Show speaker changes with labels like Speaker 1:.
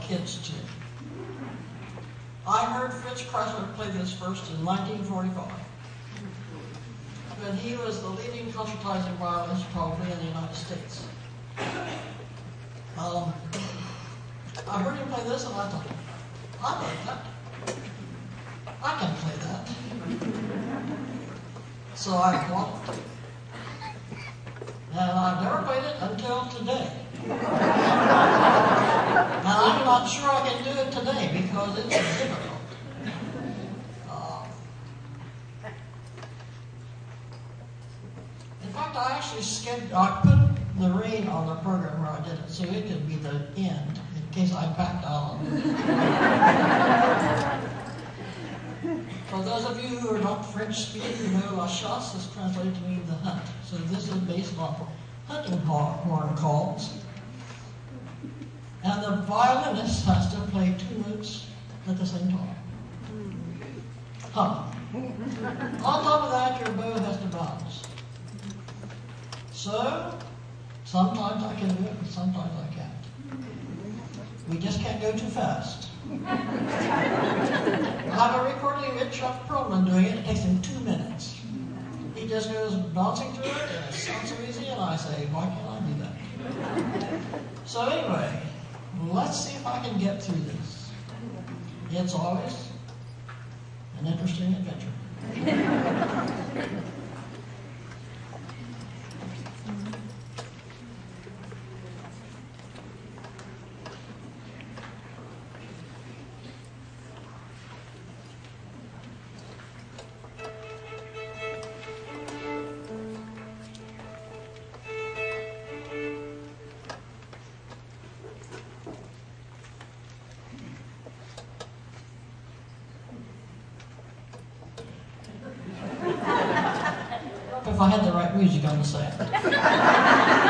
Speaker 1: kids too. I heard Fritz Kreisler play this first in 1945, when he was the leading concertizing violinist probably in the United States. I heard him play this and I thought, I like that. I can play that. So I bought it. And I've never played it until today. And I'm not sure I can do it today because it's difficult. In fact, I actually I put the rain on the program where I did it so it could be the end in case I backed out. For those of you who are not French speaking, you know La Chasse is translated to mean the hunt. So this is based on hunting horn calls. And the violinist has to play 2 notes at the same time. Hum. On top of that, your bow has to balance. So, sometimes I can do it, and sometimes I can't. We just can't go too fast. I have a recording of Chuck Perlman doing it. It takes him 2 minutes. He just goes bouncing through it, and it sounds so easy, and I say, why can't I do that? So anyway, let's see if I can get through this. It's always an interesting adventure. If I had the right music on the set.